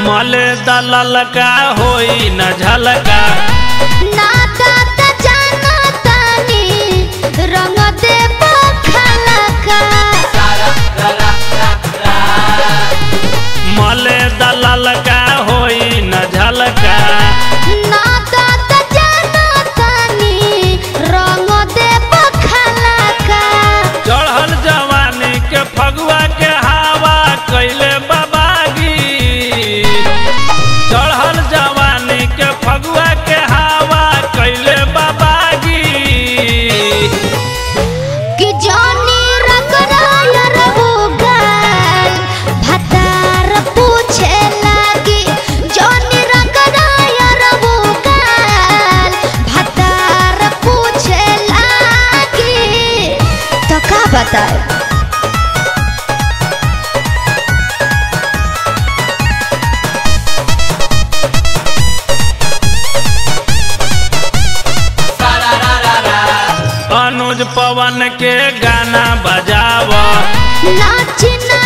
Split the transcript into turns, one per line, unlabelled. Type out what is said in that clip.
मले दलल का होई न झलका
नाता त जाना तानी रंग दे बखलका
मले दलल का होई न झलका
नाता त जाना तानी रंग दे बखलका
चढ़ल जवानी के फगुआ के हवा कैले बाबागी चढ़ल जवानी के फगुआ के हवा कैले बाबागी
कि जानी रगड़ाय रहुगल भतार पूछे लगी जानी रगड़ाय रहुगल भतार पूछे लगी तो का बताए
अनुज पवन के गाना बजावा
नाचना